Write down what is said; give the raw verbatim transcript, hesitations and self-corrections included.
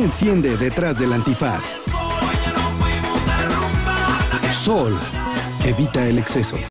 enciende detrás del antifaz. Sol evita el exceso.